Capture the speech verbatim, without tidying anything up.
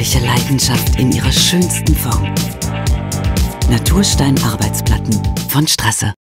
handwerkliche Leidenschaft in ihrer schönsten Form. Naturstein Arbeitsplatten von Strasse.